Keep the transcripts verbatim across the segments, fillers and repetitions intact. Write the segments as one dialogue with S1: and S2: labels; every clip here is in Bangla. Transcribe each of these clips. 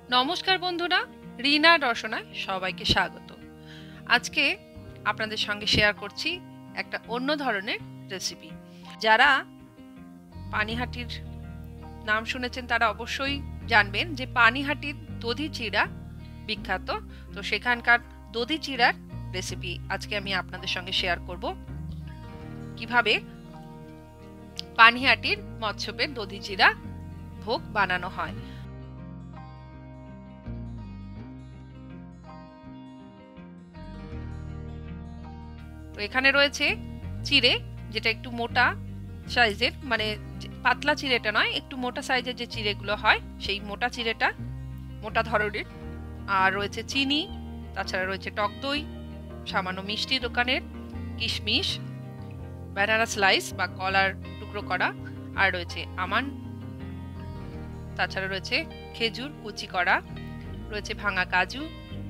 S1: নমস্কার বন্ধুরা, রিনা রসনায় সবাইকে স্বাগত। আজকে আপনাদের সঙ্গে শেয়ার করছি একটা অন্য ধরনের রেসিপি। যারা পানিহাটির নাম শুনেছেন তারা অবশ্যই জানবেন যে পানিহাটির দধি চিড়া বিখ্যাত। তো সেখানকার দধি চিড়ার রেসিপি আজকে আমি আপনাদের সঙ্গে শেয়ার করব, কিভাবে পানিহাটির মৎস্যপের দধি চিড়া ভোগ বানানো হয়। তো এখানে রয়েছে চিড়ে, যেটা একটু মোটা সাইজের, মানে পাতলা চিড়েটা নয়, একটু মোটা সাইজের যে চিড়েগুলো হয় সেই মোটা চিড়েটা, মোটা ধরনের। আর রয়েছে চিনি, তাছাড়া রয়েছে টক দই, সামান্য মিষ্টি দোকানের, কিশমিশ, ব্যানানা স্লাইস বা কলার টুকরো করা, আর রয়েছে আমান, তাছাড়া রয়েছে খেজুর কুচি করা, রয়েছে ভাঙা কাজু,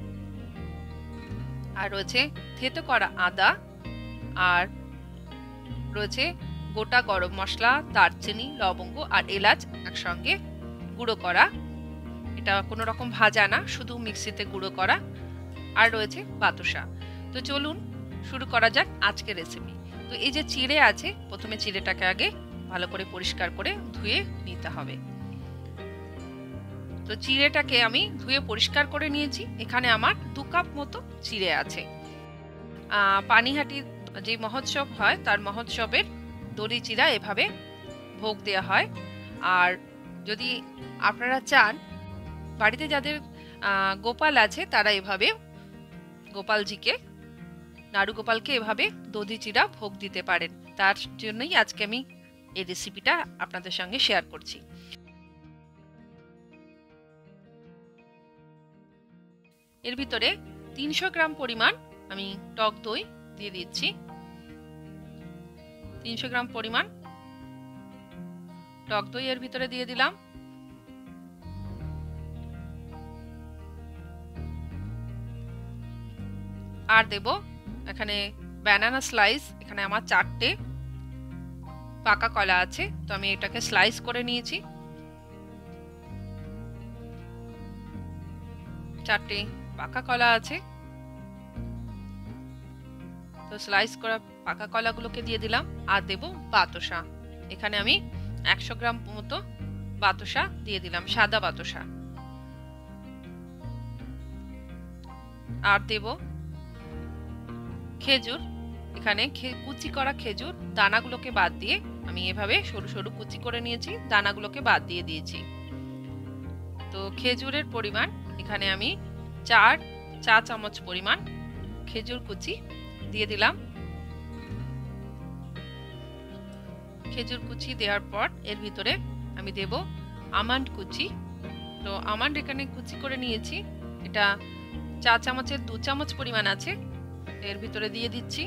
S1: আর রয়েছে থেতো করা আদা, আর রয়েছে গোটা গরম মশলা, দারচিনি, লবঙ্গ আর এলাচ একসঙ্গে গুঁড়ো করা। এটা কোনো রকম ভাজা না, শুধু মিক্সিতে গুঁড়ো করা। আর রয়েছে বাতাসা। তো চলুন শুরু করা যাক আজকের রেসিপি। তো এই যে চিড়ে আছে, প্রথমে চিড়েটাকে আগে ভালো করে পরিষ্কার করে ধুয়ে নিতে হবে। তো চিড়েটাকে আমি ধুয়ে পরিষ্কার করে নিয়েছি। এখানে আমার দু কাপ মতো চিড়ে আছে। পানিহাটির যে মহোৎসব হয় তার মহোৎসবের দড়ি চিড়া এভাবে ভোগ দেওয়া হয়। আর যদি আপনারা চান, বাড়িতে যাদের গোপাল আছে তারা এভাবে গোপালজিকে, নাড়ু গোপালকে এভাবে দধি চিড়া ভোগ দিতে পারেন। তার জন্যই আজকে আমি এই রেসিপিটা আপনাদের সঙ্গে শেয়ার করছি। এর ভিতরে তিনশো গ্রাম পরিমাণ আমি টক দই দিয়ে দিচ্ছি। তিনশো গ্রাম পরিমাণ টক দই এর ভিতরে দিয়ে দিলাম। আর দেব এখানে ব্যানানা স্লাইস। এখানে আমার চারটে পাকা কলা আছে, তো আমি এটাকে স্লাইস করে নিয়েছি। চারটে পাকা কলা আছে, তো স্লাইস করা পাকা কলাগুলোকে দিয়ে দিলাম। আর দেব বাতাসা। এখানে আমি একশো গ্রাম মতো বাতাসা দিয়ে দিলাম, সাদা বাতাসা। আর দেব খেজুর। এখানে কুচি করা খেজুর, দানাগুলোকে বাদ দিয়ে আমি এভাবে সরু সরু কুচি করে নিয়েছি, দানাগুলোকে বাদ দিয়ে দিয়েছি। তো খেজুরের পরিমাণ এখানে আমি চার চা চামচ পরিমাণ খেজুর কুচি দিয়ে দিলাম। খেজুর কুচি দেওয়ার পর এর ভিতরে আমি দেব আমন্ড কুচি। তো আমন্ড এখানে কুচি করে নিয়েছি, এটা চা চামচের দু চামচ পরিমাণ আছে, এর ভিতরে দিয়ে দিচ্ছি।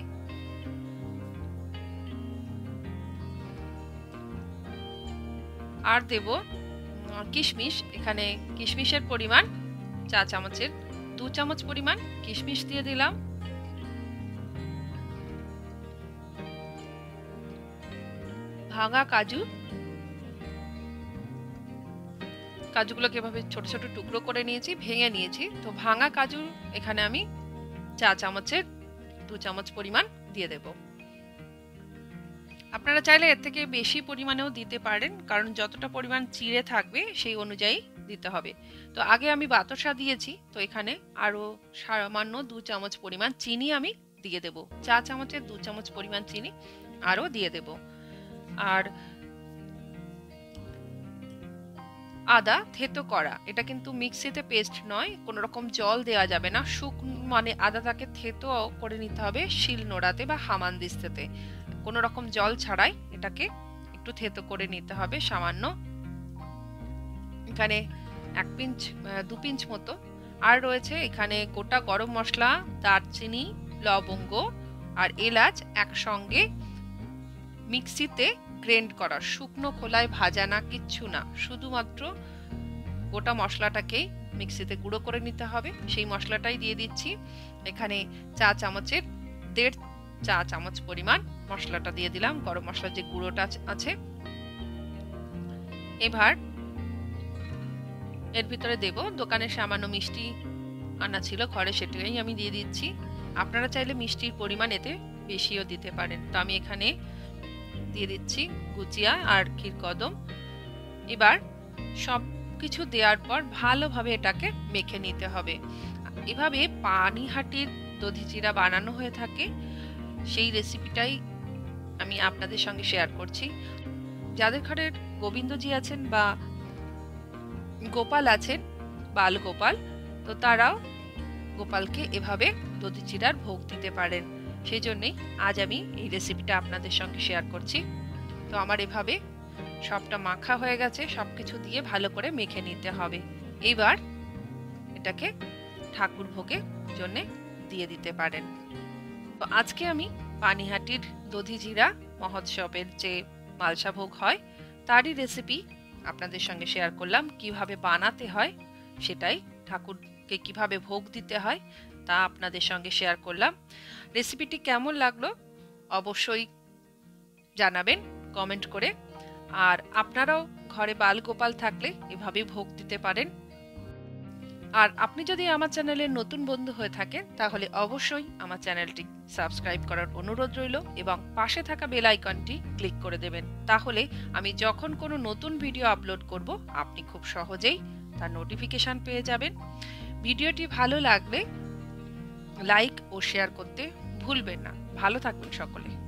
S1: আর দেব কিশমিশ। এখানে কিশমিশের পরিমাণ চা চামচের দু চামচ পরিমাণ কিশমিশ দিয়ে দিলাম। ভাঙা কাজু, কাজুগুলোকে এভাবে ছোট ছোট টুকরো করে নিয়েছি, ভেঙে নিয়েছি। তো ভাঙা কাজু এখানে আমি চা চামচের দু চামচ পরিমাণ দিয়ে দেব। আপনারা চাইলে এর থেকে বেশি পরিমাণেও দিতে পারেন, কারণ যতটা পরিমাণ চিড়ে থাকবে সেই অনুযায়ী দিতে হবে। তো আগে আমি বাতাসা দিয়েছি, তো এখানে আরো সামান্য দু চামচ পরিমাণ চিনি আমি দিয়ে দেব। চা চামচের দু চামচ পরিমাণ চিনি আরো দিয়ে দেব। আর আদা থেতো করা, এটা কিন্তু মিক্সিতে পেস্ট নয়, কোনো রকম জল দেওয়া যাবে না। শুকনো মানে আদাটাকে থেতো করে নিতে হবে শিল নোড়াতে বা হামানদিস্তাতে, কোনো রকম জল ছাড়াই এটাকে একটু থেতো করে নিতে হবে সামান্য। এখানে এক পিঞ্চ দু পিঞ্চ মতো। আর রয়েছে এখানে গোটা গরম মশলা, দারচিনি, লবঙ্গ আর এলাচ একসঙ্গে মিক্সিতে গ্রেন্ড করা, শুকনো খোলায় ভাজা না, কিচ্ছু না, শুধুমাত্র গোটা মশলাটাকেই মিক্সিতে গুঁড়ো করে নিতে হবে। সেই মশলাটাই দিয়ে দিচ্ছি। এখানে চা চামচের দেড় চা চামচ পরিমাণ মশলাটা দিয়ে দিলাম, গরম মশলার যে গুঁড়োটা আছে। এবার এর ভিতরে দেব দোকানে সামান্য মিষ্টি আনা ছিল ঘরে, সেটাই আমি দিয়ে দিচ্ছি। আপনারা চাইলে মিষ্টির পরিমাণ এতে বেশিও দিতে পারেন। তো আমি এখানে দিয়ে দিচ্ছি গুজিয়া আর ক্ষীরকদম। এবার সব কিছু দেওয়ার পর ভালোভাবে এটাকে মেখে নিতে হবে। এভাবে পানিহাটির দধি চিড়া বানানো হয়ে থাকে, সেই রেসিপিটাই আমি আপনাদের সঙ্গে শেয়ার করছি। যাদের ঘরে গোবিন্দজি আছেন বা গোপাল আছেন, বাল গোপাল, তো তারাও গোপালকে এভাবে দধি চিড়ার ভোগ দিতে পারেন। সেই জন্যই আজ আমি এই রেসিপিটা আপনাদের সঙ্গে শেয়ার করছি। তো আমার এভাবে সবটা মাখা হয়ে গেছে, সবকিছু দিয়ে ভালো করে মেখে নিতে হবে। এইবার এটাকে ঠাকুর ভোগের জন্য দিয়ে দিতে পারেন। তো আজকে আমি পানিহাটির দধি চিড়া মহোৎসবের যে মালসা ভোগ হয় তারই রেসিপি আপনাদের সঙ্গে শেয়ার করলাম। কিভাবে বানাতে হয় সেটাই, ঠাকুরকে কিভাবে ভোগ দিতে হয় তা আপনাদের সঙ্গে শেয়ার করলাম। রেসিপিটি কেমন লাগলো অবশ্যই জানাবেন কমেন্ট করে। আর আপনারাও ঘরে বাল গোপাল থাকলে এভাবে ভোগ দিতে পারেন। আর আপনি যদি আমার চ্যানেলের নতুন বন্ধু হয়ে থাকেন তাহলে অবশ্যই আমার চ্যানেলটি সাবস্ক্রাইব করার অনুরোধ রইল এবং পাশে থাকা বেল আইকনটি ক্লিক করে দেবেন। তাহলে আমি যখন কোনো নতুন ভিডিও আপলোড করব আপনি খুব সহজেই তার নোটিফিকেশন পেয়ে যাবেন। ভিডিওটি ভালো লাগলে লাইক ও শেয়ার করতে ভুলবেন না। ভালো থাকবেন সকলে।